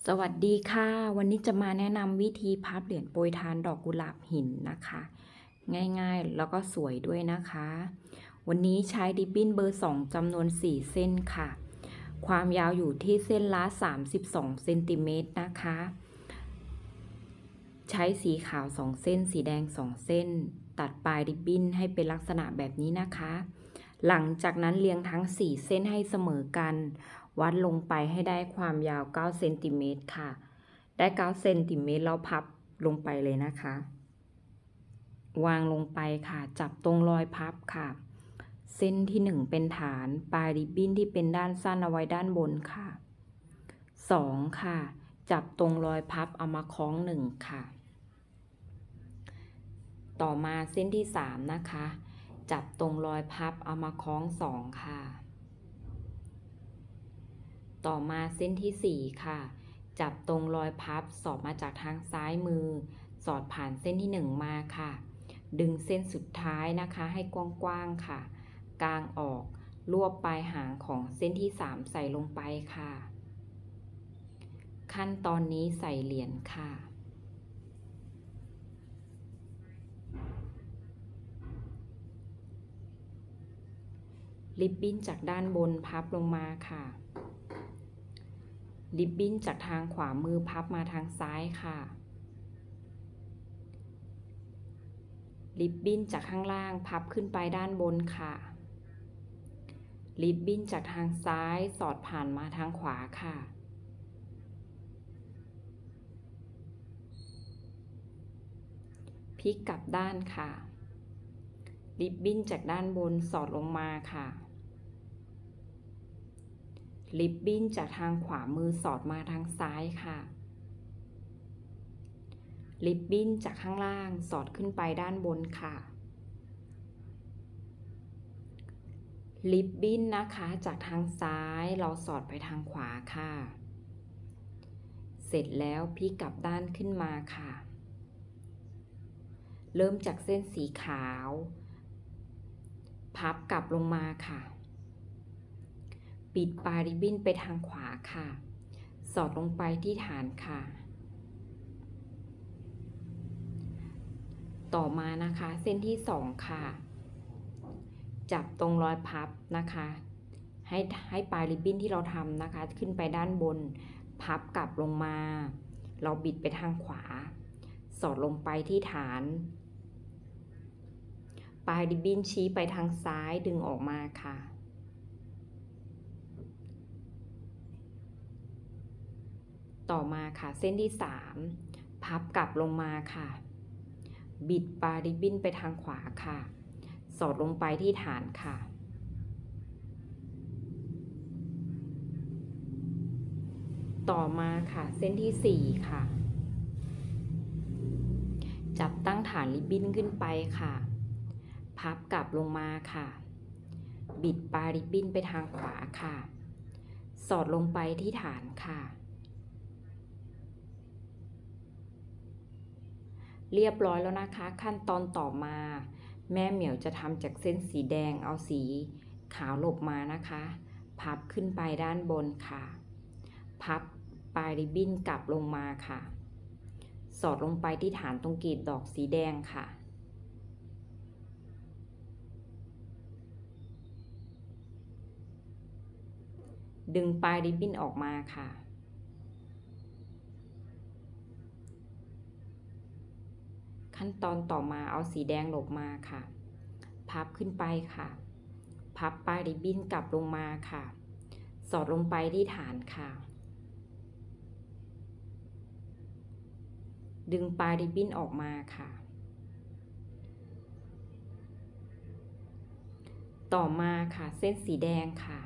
สวัสดีค่ะวันนี้จะมาแนะนำวิธีพับเหรียญโปรยทานดอกกุหลาบหินนะคะง่ายๆแล้วก็สวยด้วยนะคะวันนี้ใช้ริบบิ้นเบอร์2จำนวน4เส้นค่ะความยาวอยู่ที่เส้นละ32เซนติเมตรนะคะใช้สีขาว2เส้นสีแดง2เส้นตัดปลายริบบิ้นให้เป็นลักษณะแบบนี้นะคะหลังจากนั้นเรียงทั้ง4เส้นให้เสมอกันวัดลงไปให้ได้ความยาว9เซนติเมตรค่ะได้9เซนติเมตรแล้วพับลงไปเลยนะคะวางลงไปค่ะจับตรงรอยพับค่ะเส้นที่1เป็นฐานปลายริบบิ้นที่เป็นด้านสั้นเอาไว้ด้านบนค่ะ2ค่ะจับตรงรอยพับเอามาคล้อง1ค่ะต่อมาเส้นที่3นะคะจับตรงรอยพับเอามาคล้อง2ค่ะต่อมาเส้นที่4ค่ะจับตรงรอยพับสอดมาจากทางซ้ายมือสอดผ่านเส้นที่1มาค่ะดึงเส้นสุดท้ายนะคะให้กว้างๆค่ะกางออกรวบปลายหางของเส้นที่3ใส่ลงไปค่ะขั้นตอนนี้ใส่เหรียญค่ะริบบิ้นจากด้านบนพับลงมาค่ะริบบิ้นจากทางขวามือพับมาทางซ้ายค่ะริบบิ้นจากข้างล่างพับขึ้นไปด้านบนค่ะริบบิ้นจากทางซ้ายสอดผ่านมาทางขวาค่ะพลิกกลับด้านค่ะริบบิ้นจากด้านบนสอดลงมาค่ะริบบิ้นจากทางขวามือสอดมาทางซ้ายค่ะริบบิ้นจากข้างล่างสอดขึ้นไปด้านบนค่ะริบบิ้นนะคะจากทางซ้ายเราสอดไปทางขวาค่ะเสร็จแล้วพลิกกลับด้านขึ้นมาค่ะเริ่มจากเส้นสีขาวพับกลับลงมาค่ะปิดปลายริบบิ้นไปทางขวาค่ะสอดลงไปที่ฐานค่ะต่อมานะคะเส้นที่2ค่ะจับตรงรอยพับนะคะให้ปลายริบบิ้นที่เราทำนะคะขึ้นไปด้านบนพับกลับลงมาเราบิดไปทางขวาสอดลงไปที่ฐานปลายริบบิ้นชี้ไปทางซ้ายดึงออกมาค่ะต่อมาค่ะเส้นที่3พับกลับลงมาค่ะบิดปลายริบบิ้นไปทางขวาค่ะสอดลงไปที่ฐานค่ะต่อมาค่ะเส้นที่4ค่ะจับตั้งฐานริบบิ้นขึ้นไปค่ะพับกลับลงมาค่ะบิดปลายริบบิ้นไปทางขวาค่ะสอดลงไปที่ฐานค่ะเรียบร้อยแล้วนะคะขั้นตอนต่อมาแม่เหมียวจะทำจากเส้นสีแดงเอาสีขาวหลบมานะคะพับขึ้นไปด้านบนค่ะพับปลายริบบิ้นกลับลงมาค่ะสอดลงไปที่ฐานตรงกลีบดอกสีแดงค่ะดึงปลายริบบิ้นออกมาค่ะขั้นตอนต่อมาเอาสีแดงหลบมาค่ะพับขึ้นไปค่ะพับปลายริบบิ้นกลับลงมาค่ะสอดลงไปที่ฐานค่ะดึงปลายริบบิ้นออกมาค่ะต่อมาค่ะเส้นสีแดงค่ะ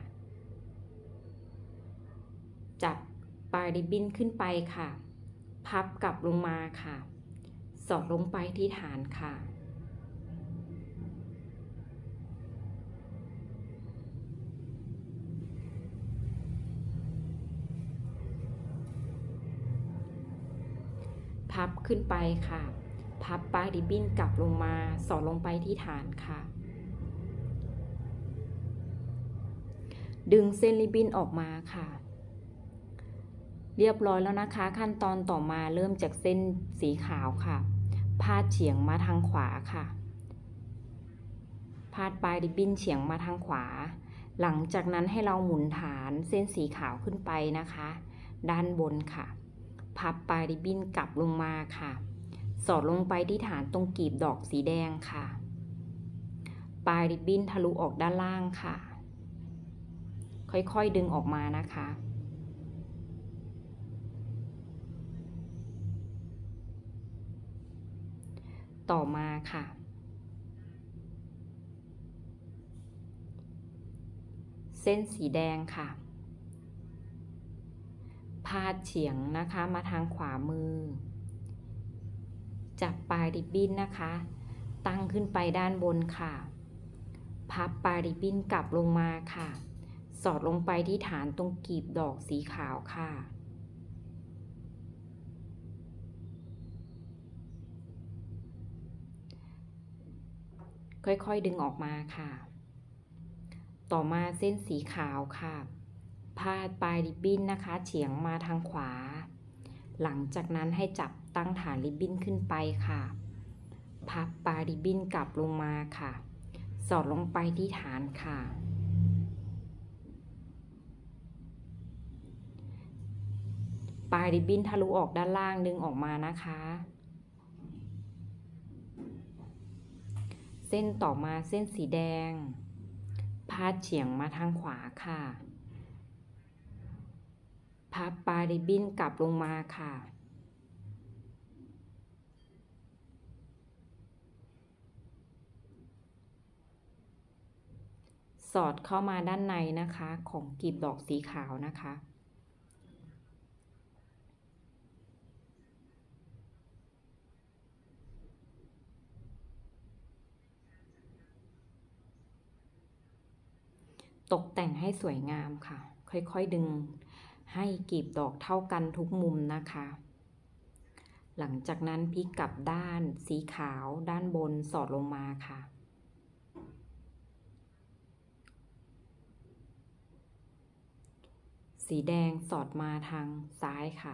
จับปลายริบบิ้นขึ้นไปค่ะพับกลับลงมาค่ะสอดลงไปที่ฐานค่ะพับขึ้นไปค่ะพับปลายริบบิ้นกลับลงมาสอดลงไปที่ฐานค่ะดึงเส้นริบบิ้นออกมาค่ะเรียบร้อยแล้วนะคะขั้นตอนต่อมาเริ่มจากเส้นสีขาวค่ะพาดเฉียงมาทางขวาค่ะพาดปลายริบบิ้นเฉียงมาทางขวาหลังจากนั้นให้เราหมุนฐานเส้นสีขาวขึ้นไปนะคะด้านบนค่ะพับปลายริบบิ้นกลับลงมาค่ะสอดลงไปที่ฐานตรงกีบดอกสีแดงค่ะปลายริบบิ้นทะลุออกด้านล่างค่ะค่อยๆดึงออกมานะคะต่อมาค่ะเส้นสีแดงค่ะพาดเฉียงนะคะมาทางขวามือจับปลายริบบิ้นนะคะตั้งขึ้นไปด้านบนค่ะพับปลายริบบิ้นกลับลงมาค่ะสอดลงไปที่ฐานตรงกีบดอกสีขาวค่ะค่อยๆดึงออกมาค่ะต่อมาเส้นสีขาวค่ะพาดปลายริบบิ้นนะคะเฉียงมาทางขวาหลังจากนั้นให้จับตั้งฐานริบบิ้นขึ้นไปค่ะพับปลายริบบิ้นกลับลงมาค่ะสอดลงไปที่ฐานค่ะปลายริบบิ้นทะลุออกด้านล่างดึงออกมานะคะเส้นต่อมาเส้นสีแดงพาดเฉียงมาทางขวาค่ะพับปลายริบบิ้นกลับลงมาค่ะสอดเข้ามาด้านในนะคะของกลีบดอกสีขาวนะคะตกแต่งให้สวยงามค่ะค่อยๆดึงให้กลีบดอกเท่ากันทุกมุมนะคะหลังจากนั้นพลิกกลับด้านสีขาวด้านบนสอดลงมาค่ะสีแดงสอดมาทางซ้ายค่ะ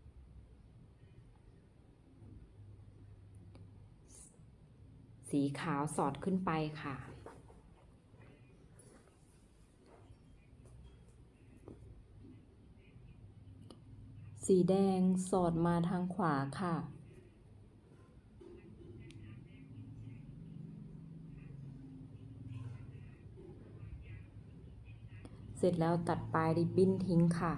สีขาวสอดขึ้นไปค่ะสีแดงสอดมาทางขวาค่ะเสร็จแล้วตัดปลายริบบิ้นทิ้งค่ะ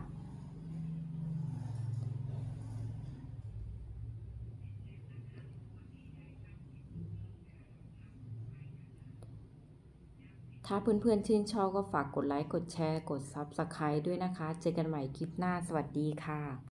ถ้าเพื่อนๆชื่นชอบก็ฝากกดไลค์กดแชร์กด Subscribe ด้วยนะคะเจอกันใหม่คลิปหน้าสวัสดีค่ะ